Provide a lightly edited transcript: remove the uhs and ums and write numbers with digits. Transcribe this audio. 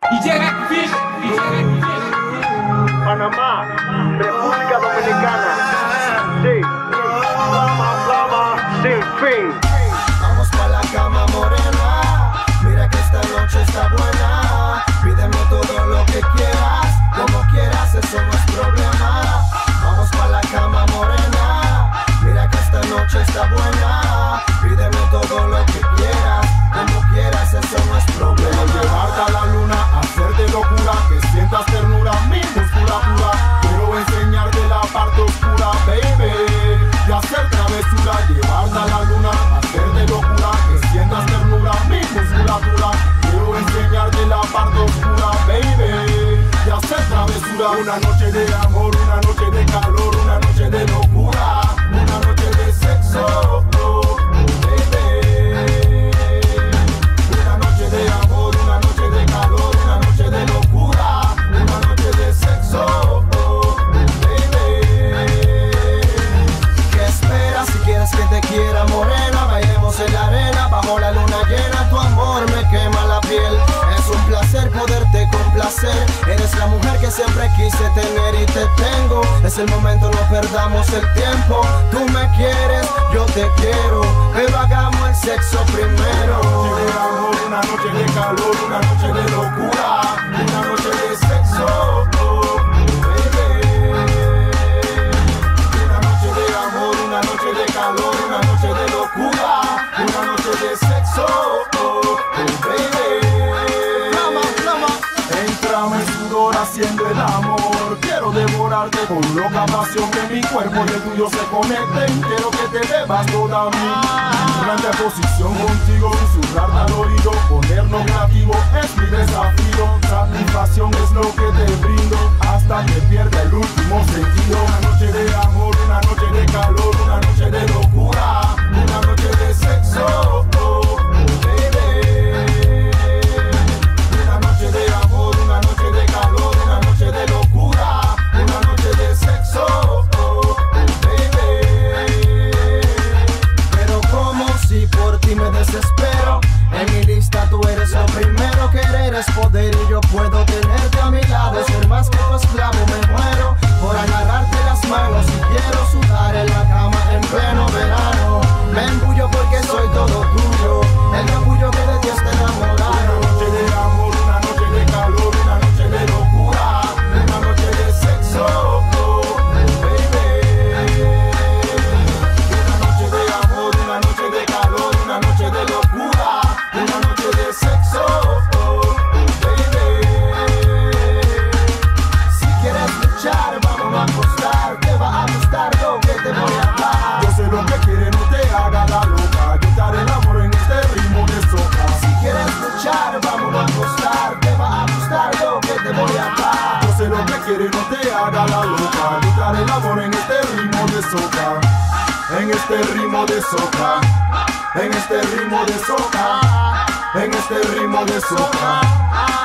Panamá, República Dominicana, sí, Flama, sin fin. Vamos pa' la cama morena, mira que esta noche está buena. Pídeme todo lo que quieras, como quieras, eso no es problema. Vamos pa' la cama morena, mira que esta noche está buena. Pídeme todo lo que quieras, como quieras, eso no es problema. Quiero llevarte a la luna, hacerte locura, que sientas ternura, mi musculatura. Quiero enseñarte la parte oscura, baby, y hacer travesura. Llevarte a la luna, hacerte locura, que sientas ternura, mi musculatura. Quiero enseñarte la parte oscura, baby, y hacer travesura. Una noche de amor, una noche de calor, una noche de locura, una noche de sexo, oh, baby. Una noche de amor, una noche de calor, una noche de locura, una noche de sexo, oh, baby. ¿Qué esperas si quieres que te quiera morena? Bailemos en la arena, bajo la luna llena. Tu amor me quema la piel. Es un placer poderte complacer. Eres la mujer que siempre quise tener y te tengo. Es el momento, no perdamos el tiempo. Tú me quieres, yo te quiero, pero hagamos el sexo primero. Una noche de amor, una noche de calor, una noche de locura, una noche de sexo, oh, baby. Una noche de amor, una noche de calor, una noche de locura, una noche de sexo, oh, baby. Entrame en sudor haciendo el amor. Quiero devorarte con loca pasión, que mi cuerpo y el tuyo se conecten. Quiero que te bebas toda a mí. Durante posición contigo, susurrarte al oído, ponernos creativo es mi desafío. Satisfacción es lo que te brindo, hasta que pierda el último sentido. Una noche de amor, una noche de calor, una noche de locura, una noche de sexo, oh, baby. Una noche de amor, una noche de calor, una noche de locura, una noche de sexo, oh, baby. Pero como si por ti me desespero, en mi lista tú eres lo primero. Querer es poder y yo puedo tenerte a mi lado. Ser más que tu esclavo, me muero por agarrarte las manos. Y quiero sudar en la cama en pleno verano. Me embullo porque soy todo tuyo, el capullo que de ti está enamorado. Una noche de amor, una noche de calor, una noche de locura, una noche de sexo, oh, baby. Una noche de amor, una noche de calor, una noche de locura, una noche de sexo, oh, baby. Si quieres luchar, vamos a acostar. Te va a gustar lo que te voy a dar. Yo sé lo que quieres, no te haga la loca. Yo te haré el amor en este ritmo de soca. Si quieres luchar, vamos a acostar. Te va a gustar lo que te voy a dar. Yo sé lo que quieres, no te haga la loca. Yo te haré el amor en este ritmo de soca. En este ritmo de soca. En este ritmo de soca. En este ritmo de soca.